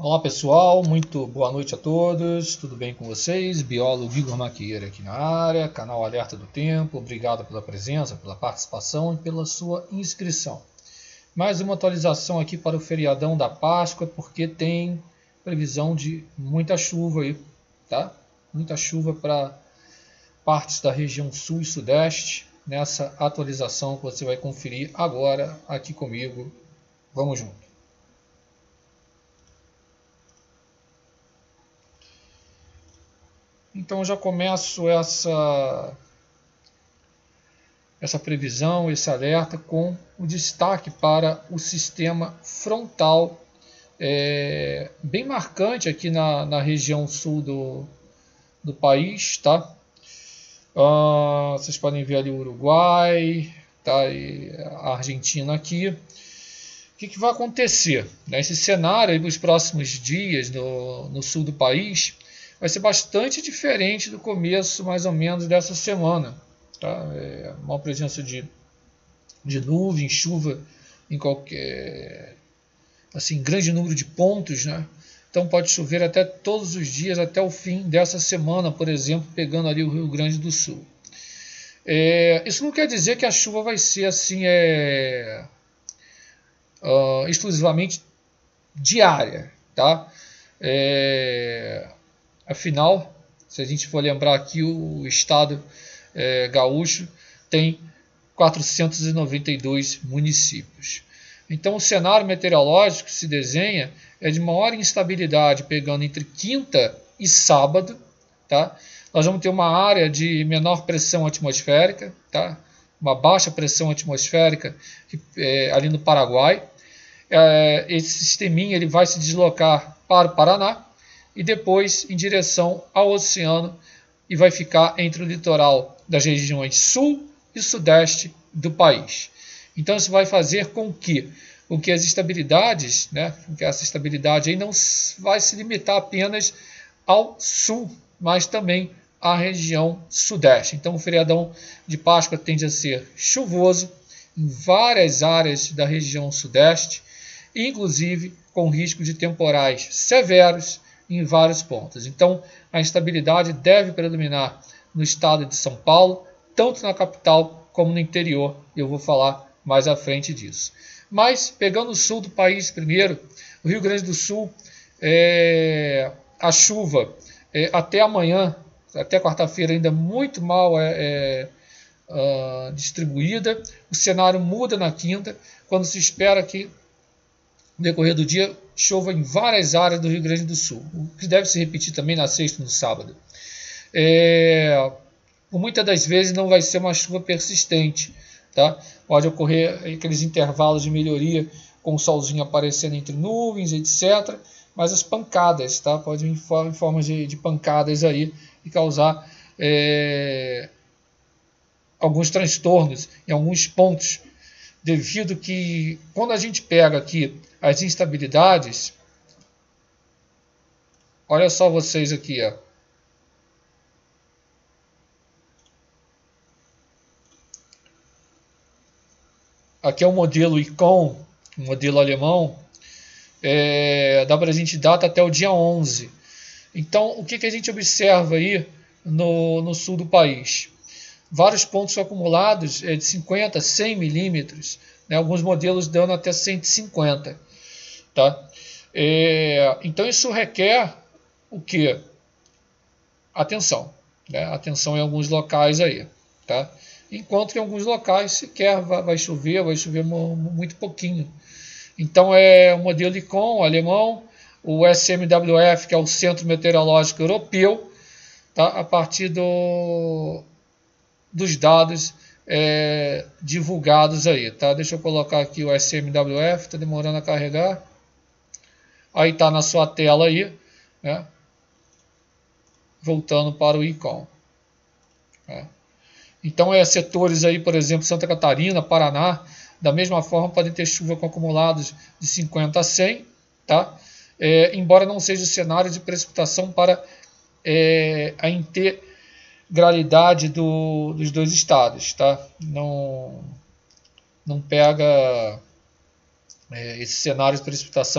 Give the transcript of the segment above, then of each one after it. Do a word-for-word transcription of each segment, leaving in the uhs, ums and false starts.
Olá pessoal, muito boa noite a todos, tudo bem com vocês? Biólogo Igor Maquieira aqui na área, canal Alerta do Tempo, obrigado pela presença, pela participação e pela sua inscrição. Mais uma atualização aqui para o feriadão da Páscoa, porque tem previsão de muita chuva aí, tá? Muita chuva para partes da região sul e sudeste, nessa atualização que você vai conferir agora aqui comigo. Vamos junto. Então já começo essa, essa previsão, esse alerta com o destaque para o sistema frontal, é, bem marcante aqui na, na região sul do, do país, tá? Ah, vocês podem ver ali o Uruguai, tá? E a Argentina aqui. O que, que vai acontecer? Esse cenário aí nos próximos dias no, no sul do país vai ser bastante diferente do começo, mais ou menos, dessa semana. Tá? É uma presença de, de nuvem, chuva em qualquer, assim, grande número de pontos, né? Então pode chover até todos os dias, até o fim dessa semana, por exemplo, pegando ali o Rio Grande do Sul. É, isso não quer dizer que a chuva vai ser assim, é, uh, exclusivamente diária, tá? É, Afinal, se a gente for lembrar aqui, o estado é, gaúcho tem quatrocentos e noventa e dois municípios. Então o cenário meteorológico que se desenha é de maior instabilidade, pegando entre quinta e sábado. Tá? Nós vamos ter uma área de menor pressão atmosférica, tá? Uma baixa pressão atmosférica é, ali no Paraguai. É, esse sisteminha ele vai se deslocar para o Paraná e depois em direção ao oceano e vai ficar entre o litoral das regiões sul e sudeste do país. Então isso vai fazer com que, com que as estabilidades, né, que essa estabilidade aí não vai se limitar apenas ao sul, mas também à região sudeste. Então o feriadão de Páscoa tende a ser chuvoso em várias áreas da região sudeste, inclusive com risco de temporais severos em vários pontos. Então, a instabilidade deve predominar no estado de São Paulo, tanto na capital como no interior. Eu vou falar mais à frente disso. Mas, pegando o sul do país primeiro, o Rio Grande do Sul, é, a chuva é, até amanhã, até quarta-feira, ainda muito mal é, é, uh, distribuída. O cenário muda na quinta, quando se espera que no decorrer do dia chova em várias áreas do Rio Grande do Sul, o que deve se repetir também na sexta e no sábado. É, por muitas das vezes não vai ser uma chuva persistente, tá? Pode ocorrer aqueles intervalos de melhoria com o solzinho aparecendo entre nuvens, etcétera. Mas as pancadas, tá? Pode vir em forma de, de pancadas aí e causar é, alguns transtornos em alguns pontos, devido que quando a gente pega aqui as instabilidades, olha só vocês aqui, ó. Aqui é o modelo ICON, um modelo alemão, é, dá para a gente data até o dia onze. Então, o que, que a gente observa aí no, no sul do país? Vários pontos acumulados é, de cinquenta, cem milímetros, né, alguns modelos dando até cento e cinquenta. Tá? É, então isso requer o que? Atenção. Né? Atenção em alguns locais aí. Tá? Enquanto que em alguns locais sequer vai, vai chover, vai chover muito pouquinho. Então é o modelo ICON alemão, o S M W F, que é o Centro Meteorológico Europeu, tá? A partir do, dos dados é, divulgados aí. Tá? Deixa eu colocar aqui o S M W F, está demorando a carregar. Aí está na sua tela aí, né? Voltando para o ICON. É. Então, é setores aí, por exemplo, Santa Catarina, Paraná, da mesma forma podem ter chuva com acumulados de cinquenta a cem, tá? É, embora não seja o cenário de precipitação para é, a integralidade do, dos dois estados, tá? Não, não pega é, esse cenário de precipitação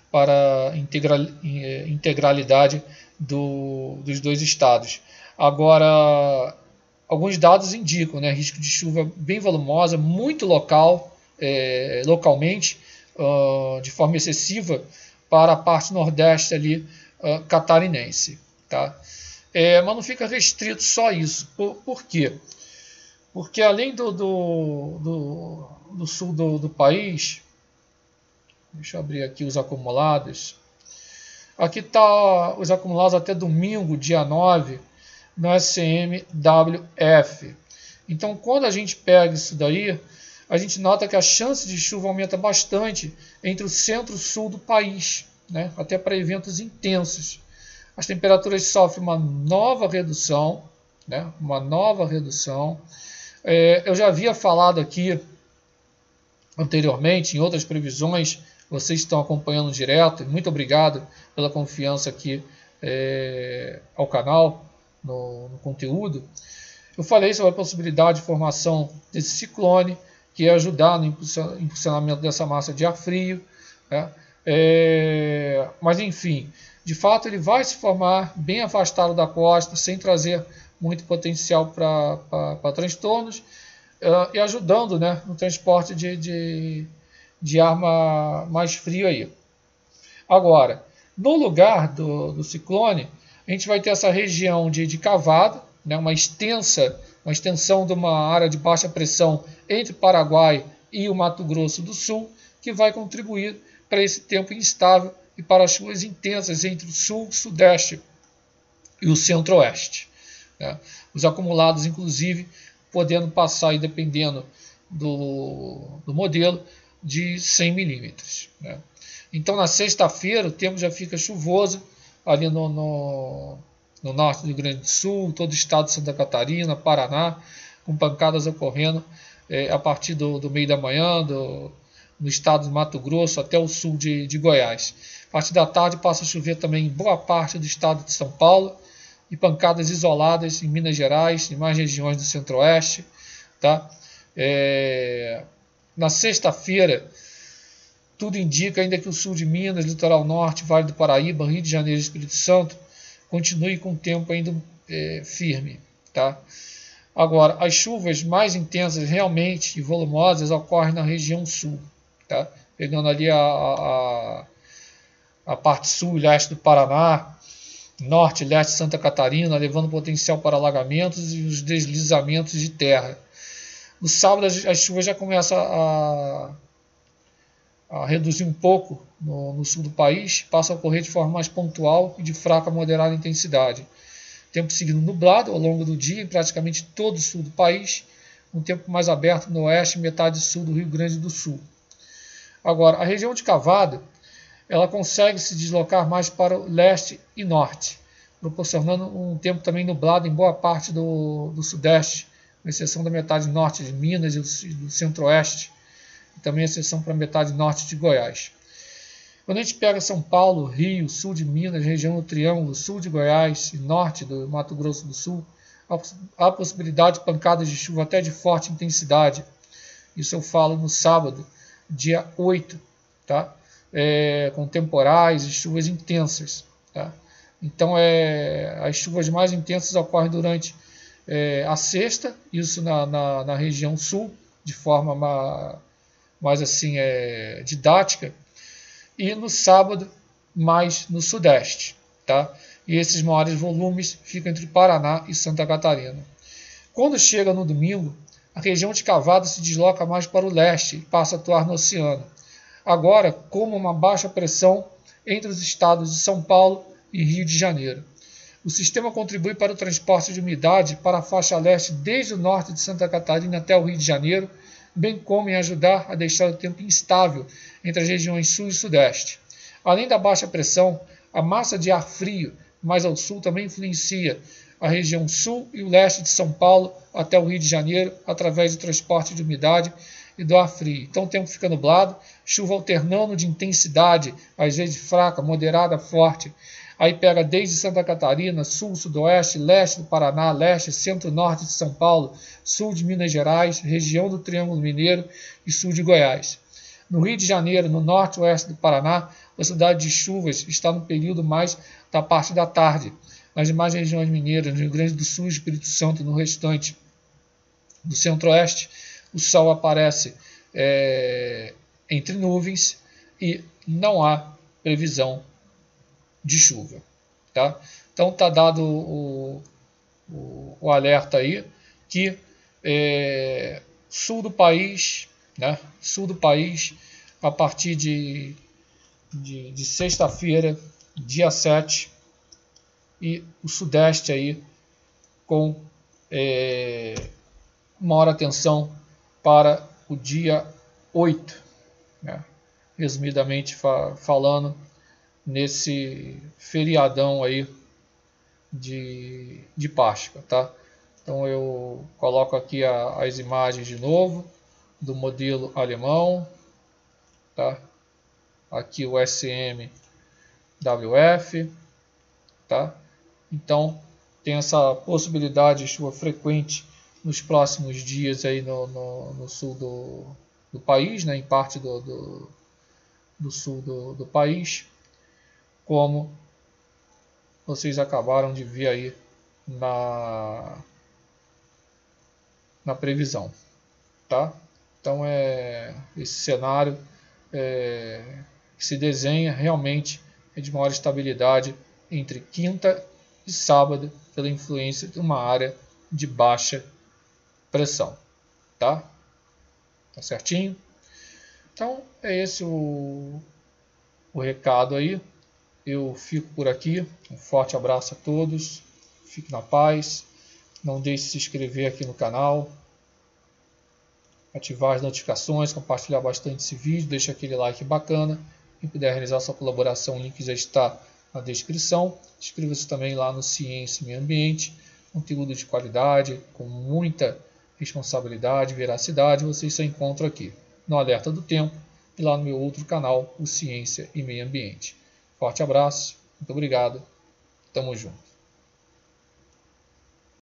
para a integral, integralidade do, dos dois estados. Agora, alguns dados indicam, né, risco de chuva bem volumosa, muito local, é, localmente, uh, de forma excessiva, para a parte nordeste ali, uh, catarinense. Tá? É, mas não fica restrito só isso. Por, por quê? Porque além do, do, do, do sul do, do país, deixa eu abrir aqui os acumulados. Aqui está os acumulados até domingo, dia nove, no S C M W F. Então, quando a gente pega isso daí, a gente nota que a chance de chuva aumenta bastante entre o centro e o sul do país, né? Até para eventos intensos. As temperaturas sofrem uma nova redução, né? Uma nova redução. É, eu já havia falado aqui anteriormente, em outras previsões, vocês estão acompanhando direto, muito obrigado pela confiança aqui é, ao canal, no, no conteúdo. Eu falei sobre a possibilidade de formação desse ciclone, que ia ajudar no impulsionamento dessa massa de ar frio, né? É, mas enfim, de fato ele vai se formar bem afastado da costa, sem trazer muito potencial para transtornos, uh, e ajudando, né, no transporte de, de, de ar ma, mais frio aí. Agora, no lugar do, do ciclone, a gente vai ter essa região de, de cavada, né, uma, extensa, uma extensão de uma área de baixa pressão entre Paraguai e o Mato Grosso do Sul, que vai contribuir para esse tempo instável e para as chuvas intensas entre o sul, o sudeste e o centro-oeste. Né? Os acumulados, inclusive, podendo passar, aí, dependendo do, do modelo, de cem milímetros. Né? Então, na sexta-feira, o tempo já fica chuvoso ali no, no, no norte do Rio Grande do Sul, todo o estado de Santa Catarina, Paraná, com pancadas ocorrendo é, a partir do, do meio da manhã, do, no estado de Mato Grosso até o sul de, de Goiás. A partir da tarde passa a chover também em boa parte do estado de São Paulo, e pancadas isoladas em Minas Gerais e mais regiões do centro-oeste. Tá? É... Na sexta-feira, tudo indica ainda que o sul de Minas, litoral norte, Vale do Paraíba, Rio de Janeiro e Espírito Santo continue com o tempo ainda é, firme. Tá? Agora, as chuvas mais intensas realmente e volumosas ocorrem na região sul, tá? Pegando ali a, a, a parte sul e leste do Paraná, norte e leste de Santa Catarina, levando potencial para alagamentos e os deslizamentos de terra. No sábado, as, as chuvas já começam a, a reduzir um pouco no, no sul do país, passam a ocorrer de forma mais pontual e de fraca a moderada intensidade. Tempo seguindo nublado ao longo do dia em praticamente todo o sul do país, um tempo mais aberto no oeste e metade sul do Rio Grande do Sul. Agora, a região de Cavado, ela consegue se deslocar mais para o leste e norte, proporcionando um tempo também nublado em boa parte do, do sudeste, com exceção da metade norte de Minas e do, do centro-oeste, e também exceção para a metade norte de Goiás. Quando a gente pega São Paulo, Rio, sul de Minas, região do Triângulo, sul de Goiás e norte do Mato Grosso do Sul, há possibilidade de pancadas de chuva até de forte intensidade. Isso eu falo no sábado, dia oito, tá? É, com temporais e chuvas intensas. Tá? Então, é, as chuvas mais intensas ocorrem durante é, a sexta, isso na, na, na região sul, de forma ma, mais assim, é, didática, e no sábado, mais no sudeste. Tá? E esses maiores volumes ficam entre Paraná e Santa Catarina. Quando chega no domingo, a região de Cavado se desloca mais para o leste e passa a atuar no oceano. Agora, como uma baixa pressão entre os estados de São Paulo e Rio de Janeiro. O sistema contribui para o transporte de umidade para a faixa leste desde o norte de Santa Catarina até o Rio de Janeiro, bem como em ajudar a deixar o tempo instável entre as regiões sul e sudeste. Além da baixa pressão, a massa de ar frio mais ao sul também influencia a região sul e o leste de São Paulo até o Rio de Janeiro através do transporte de umidade e do ar frio. Então o tempo fica nublado, chuva alternando de intensidade, às vezes fraca, moderada, forte. Aí pega desde Santa Catarina, sul, sudoeste, leste do Paraná, leste, centro-norte de São Paulo, sul de Minas Gerais, região do Triângulo Mineiro e sul de Goiás. No Rio de Janeiro, no norte e oeste do Paraná, possibilidade de chuvas está no período mais da parte da tarde. Nas demais regiões mineiras, no Rio Grande do Sul, Espírito Santo e no restante do centro-oeste, o sol aparece é, entre nuvens e não há previsão de chuva. Tá? Então está dado o, o, o alerta aí que é, sul do país, né, sul do país, a partir de, de, de sexta-feira, dia sete, e o sudeste aí com é, maior atenção para o dia oito, né, resumidamente fa falando, nesse feriadão aí de, de Páscoa, tá? Então eu coloco aqui a, as imagens de novo do modelo alemão, tá? Aqui o S M W F, tá? Então tem essa possibilidade de chuva frequente nos próximos dias aí no, no, no sul do, do país, né? Em parte do, do, do sul do, do país, como vocês acabaram de ver aí na, na previsão, tá? Então é esse cenário é, que se desenha realmente é de maior estabilidade entre quinta e sábado pela influência de uma área de baixa pressão, tá? Tá certinho? Então é esse o, o recado aí. Eu fico por aqui. Um forte abraço a todos. Fique na paz. Não deixe de se inscrever aqui no canal, ativar as notificações, compartilhar bastante esse vídeo, deixa aquele like bacana. Quem puder realizar sua colaboração, o link já está na descrição. Inscreva-se também lá no Ciência e Meio Ambiente, conteúdo de qualidade, com muita responsabilidade e veracidade, vocês só encontram aqui no Alerta do Tempo e lá no meu outro canal, o Ciência e Meio Ambiente. Forte abraço, muito obrigado, tamo junto.